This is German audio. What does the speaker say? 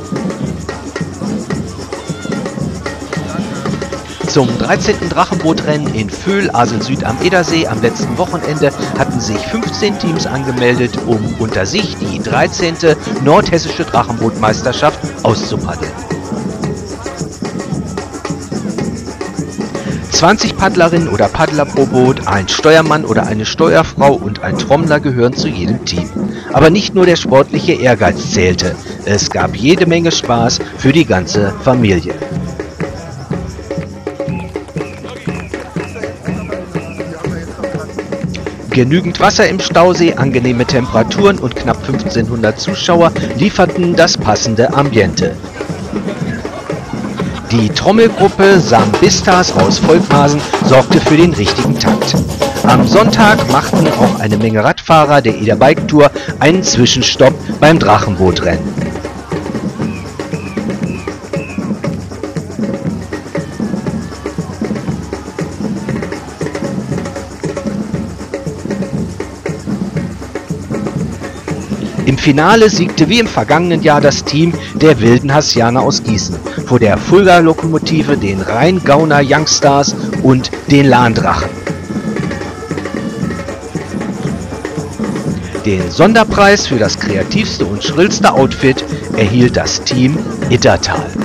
Zum 13. Drachenbootrennen in Vöhl, Asel Süd am Edersee am letzten Wochenende hatten sich 15 Teams angemeldet, um unter sich die 13. Nordhessische Drachenbootmeisterschaft auszupaddeln. 20 Paddlerinnen oder Paddler pro Boot, ein Steuermann oder eine Steuerfrau und ein Trommler gehören zu jedem Team. Aber nicht nur der sportliche Ehrgeiz zählte, es gab jede Menge Spaß für die ganze Familie. Genügend Wasser im Stausee, angenehme Temperaturen und knapp 1500 Zuschauer lieferten das passende Ambiente. Die Trommelgruppe Sambistas aus Volkmarsen sorgte für den richtigen Takt. Am Sonntag machten auch eine Menge Radfahrer der Eder Bike Tour einen Zwischenstopp beim Drachenbootrennen. Im Finale siegte wie im vergangenen Jahr das Team der Wilden Hassianer aus Gießen vor der Fulda-Lokomotive, den Rheingauner Youngstars und den Lahndrachen. Den Sonderpreis für das kreativste und schrillste Outfit erhielt das Team Iddertal.